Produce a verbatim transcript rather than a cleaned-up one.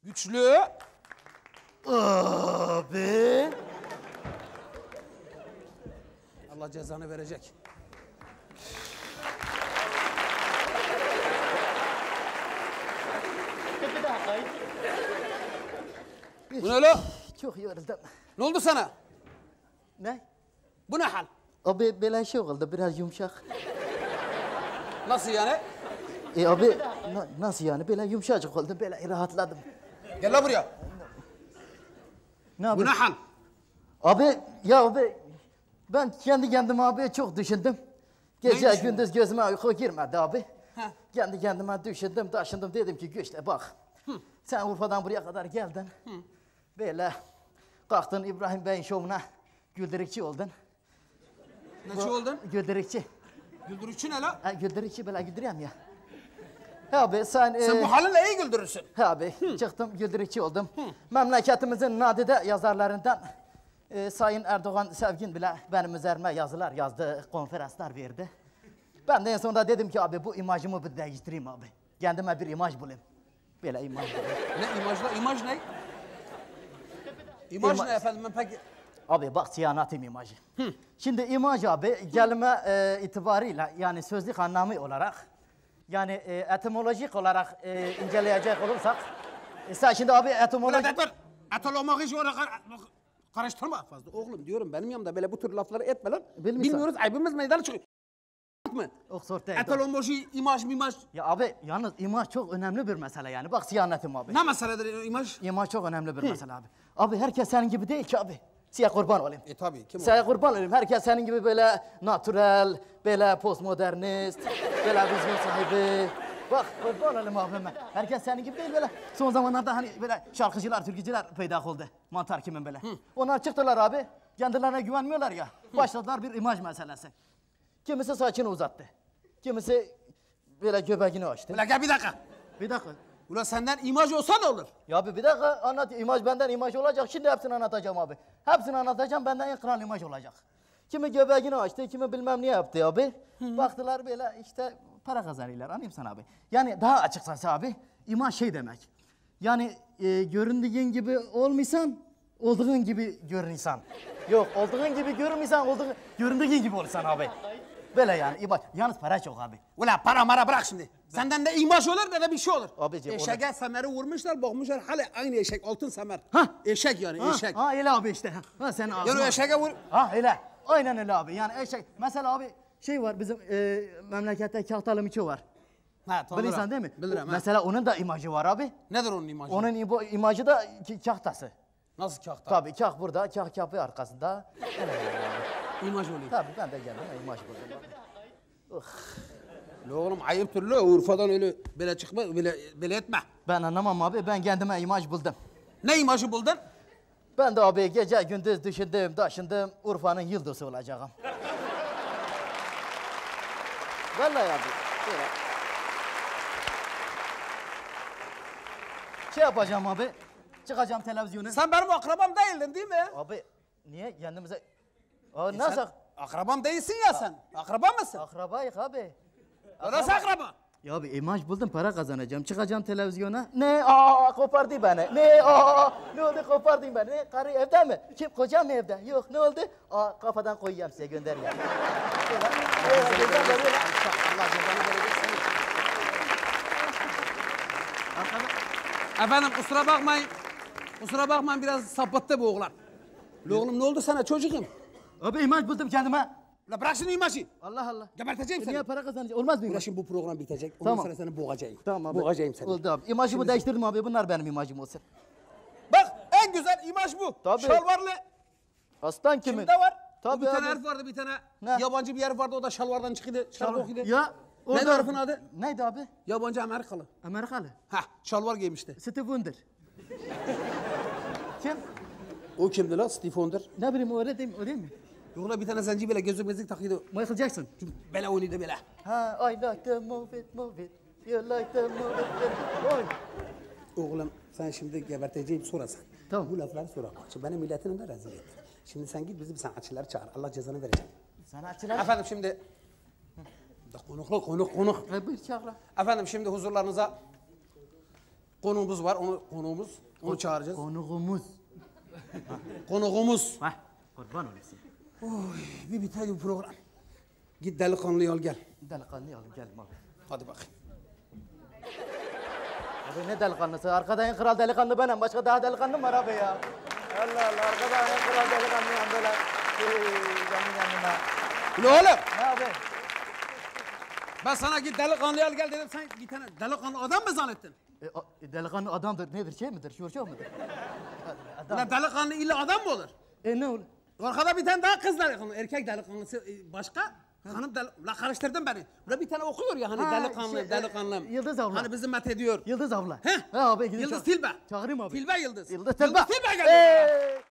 Güçlü. Abi. Allah cezanı verecek. Bu ne lan? Çok yoruldum. Ne oldu sana? Ne? Bu ne hal? Abi böyle şey oldu biraz yumuşak. Nasıl yani? E abi na, nasıl yani böyle yumuşacık oldu böyle rahatladım. Gel lan buraya. Ne abi? Bu ne hal? Abi ya abi ben kendi kendime abi çok düşündüm. Gece Neymiş gündüz gözüme uyku girmedi abi. Heh. Kendi kendime düşündüm taşındım dedim ki güçle bak. Hı. Sen Urfa'dan buraya kadar geldin. Hı. Böyle kalktın İbrahim Bey'in şovuna güldürükçü oldun. Ne şey oldun? Güldürükçü. Güldürükçü ne lan? Ha, güldürükçü böyle güldürüyorum ya. He abi sen... Sen e, bu halinle iyi güldürürsün. He abi Hı. çıktım güldürükçü oldum. Hı. Memleketimizin nadide yazarlarından e, Sayın Erdoğan Sevgin bile benim üzerime yazılar yazdı, konferanslar verdi. Ben de en sonunda dedim ki abi bu imajımı bir değiştireyim abi. Kendime bir imaj bulayım. Böyle imaj bulayım. Ne imajla? İmaj ne? İmaj İma- ne efendim? Ben pek... Abi bak siyanatım imajı. Hı. Şimdi imaj abi kelime e, itibarıyla yani sözlük anlamı olarak yani e, etimolojik olarak e, inceleyecek olursak e, sen şimdi abi etimoloji... Dur dur. Etolomak hiç oraya kar karıştırma fazla. Oğlum diyorum benim yanımda böyle bu tür lafları etme lan. Bilmiyorsan. Bilmiyoruz aybımız meydana çıkıyor. mı? Oxford değil. Etoloji, imaj, mimaj. Ya abi yalnız imaj çok önemli bir mesele yani. Bak siyanetim abi. Ne meseledir imaj? İmaj çok önemli bir mesele abi. Abi herkes senin gibi değil ki abi. Size kurban olayım. E tabii kim o? Size kurban olayım. Herkes senin gibi böyle natürel, böyle postmodernist, böyle vizyon sahibi. Bak kurban olayım abime. Herkes senin gibi değil böyle. Son zamanlarda hani böyle şarkıcılar, türkücüler peydah oldu. Mantar kimin böyle. Hı. Onlar çıktılar abi. Kendilerine güvenmiyorlar ya. Hı. Başladılar bir imaj meselesi. Kimisi saçını uzattı. Kimisi böyle göbeğini açtı. Ulan gel bir dakika. Bir dakika. Ulan senden imaj olsa ne olur? Ya abi bir dakika anlat. İmaj benden imaj olacak. Şimdi hepsini anlatacağım abi. Hepsini anlatacağım benden en kral imaj olacak. Kimi göbeğini açtı, kimi bilmem ne yaptı abi. Hı-hı. Baktılar böyle işte para kazanıyorlar. Anlayayım sana abi. Yani daha açıkçası abi imaj şey demek. Yani e, göründüğün gibi olmaysan, olduğun gibi görünürsen. Yok olduğun gibi görünmüyorsan, olduğun, göründüğün gibi olursan abi. Böyle yani imaj. Yalnız para çok abi. Ulan para mara bırak şimdi. Ben... Senden de imaj olur ne de bir şey olur. Abiciğim, Eşeğe semeri vurmuşlar, bakmışlar hala aynı eşek, altın semer. Ha? Eşek yani Ha, eşek. ha öyle abi işte. Ha sen ağzına. Yani o eşeğe vur. Ha öyle. Aynen öyle abi. Yani eşek. Mesela abi şey var bizim e, memlekette Kahtalı Miço var. Ha tanırım. Bilirsen değil mi? Bilirim O, ha. mesela onun da imajı var abi. Nedir onun imajı? Onun ibo, imajı da ki- kahtası. Nasıl kahta? Tabii kah burada, kah kapı arkasında. İmaj oluyor. Tabii ben de geldim imaj buldum. Uh. La oğlum ayıptır la Urfa'dan öyle böyle çıkma, böyle, böyle etme. Ben anlamam abi ben kendime imaj buldum. Ne imajı buldun? Ben de abi gece gündüz düşündüm, taşındım Urfa'nın yıldızı olacağım. Vallahi abi. Böyle. Şey yapacağım abi. Çıkacağım televizyona. Sen benim akrabam değildin değil mi? Abi niye kendimize... Aa, E nasıl? sen akrabam değilsin ya sen. Akraba mısın? Akrabayık abi. Ya nasıl akraba? Ya abi imaj buldum para kazanacağım. Çıkacağım televizyona. Ne? Aa kopardı beni. Ne? Aa ne oldu kopardın beni? Ne? Karı evde mi? Kim? Kocam mı evde? Yok ne oldu? Aa kafadan koyacağım size göndereyim. Allah cezanı verecek. Efendim kusura bakmayın. Kusura bakmayın biraz sapıttı bu oğlan. La oğlum ne oldu sana çocuğum? Abi imaj buldum kendime. La bırak şimdi imajı. Allah Allah. Geberteceğim E seni. niye para kazanacağım? Olmaz mı Ulan imaj? şimdi bu program bitecek. Ondan Tamam. sonra seni boğacağım. Tamam abi. Boğacağım seni. Oldu abi. İmajımı Şimdi değiştirdim abi. Bunlar benim imajım olsun. Bak en güzel imaj bu. Tabii. Şalvarlı. Aslan kimin? Kimde var? Tabii bir tane abi. herif vardı bir tane. Ne? Yabancı bir herif vardı o da şalvardan çıktı. Şalvar okuyordu. Ya. Neydi herifin adı? Neydi abi? Yabancı Amerikalı. Amerikalı. Heh şalvar giymişti. Steve Wonder. Kim? O kimdi lan Steve Wonder? Ne bileyim o öyle değil mi? O değil mi? Yok lan bir tane zenci böyle gözlük mezlik takıyordu. Michael Jackson. Böyle oynuyordu böyle. Ha, I like to move it, move it. You like to move it. Oy. Oğlum sen şimdi geberteceğim sorasın. Tamam. Bu lafları sonra. Şimdi benim milletin önünde rezil ettin. Şimdi sen git bizim sanatçıları çağır. Allah cezanı verecek. Sanatçılar. Efendim şimdi... Da konuklu konuk konuk. Ha, buyur çağır. Efendim şimdi huzurlarınıza konuğumuz var. Onu konuğumuz. Onu çağıracağız. Konuğumuz. Konuğumuz. Hah, kurban olayım. Oy, bir biter bu program. Git delikanlıyı al gel. Delikanlı alıp geldim abi. Hadi bakayım. Abi ne delikanlısı? Arkada en kral delikanlı benim. Başka daha delikanlı mı var abi ya? Allah Allah, arkada en kral delikanlıyım böyle. Hey, canım yanıma. Ulan oğlum. Ne abi? Ben sana git delikanlıyı al gel dedim. Sen bir tane delikanlı adam mı zannettin? E, a- e, delikanlı adamdır. Nedir? Şey midir? Şurşak mıdır? Adam. Ulan delikanlı illa adam mı olur? E ne olur? Arkada bir tane daha kız delikanlı. Erkek delikanlısı e, başka. Hanım deli... La karıştırdın beni. Burada bir tane okuyor ya hani Ha, delikanlı, şey, e, delikanlı. Yıldız abla. Hani bizim met ediyor. Yıldız abla. Heh. He abi. gidin Yıldız çağır- Tilbe. Çağırayım abi. Tilbe Yıldız. Yıldız Tilbe. Yıldız Tilbe geldi. Hey!